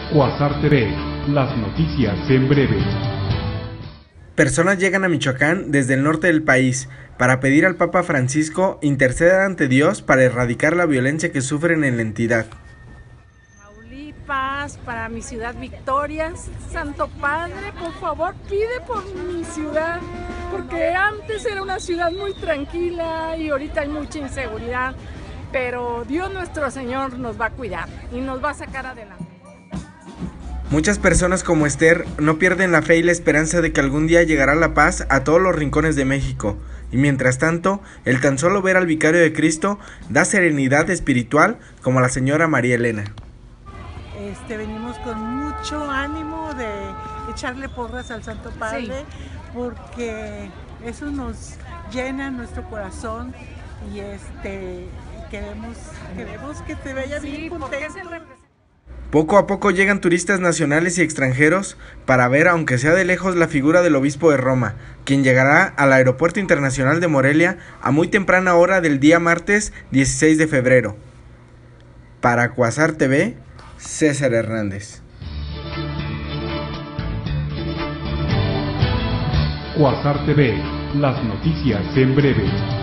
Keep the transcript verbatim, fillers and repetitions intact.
Quasar T V, las noticias en breve. Personas llegan a Michoacán desde el norte del país para pedir al Papa Francisco interceda ante Dios para erradicar la violencia que sufren en la entidad. Tamaulipas, para mi ciudad Victoria, Santo Padre, por favor pide por mi ciudad, porque antes era una ciudad muy tranquila y ahorita hay mucha inseguridad, pero Dios nuestro Señor nos va a cuidar y nos va a sacar adelante. Muchas personas como Esther no pierden la fe y la esperanza de que algún día llegará la paz a todos los rincones de México, y mientras tanto, el tan solo ver al vicario de Cristo da serenidad espiritual como la señora María Elena. Este, venimos con mucho ánimo de echarle porras al Santo Padre, sí, porque eso nos llena nuestro corazón y este queremos, queremos que te vaya bien, sí, contento. Poco a poco llegan turistas nacionales y extranjeros para ver, aunque sea de lejos, la figura del obispo de Roma, quien llegará al Aeropuerto Internacional de Morelia a muy temprana hora del día martes dieciséis de febrero. Para Quasar T V, César Hernández. Quasar T V, las noticias en breve.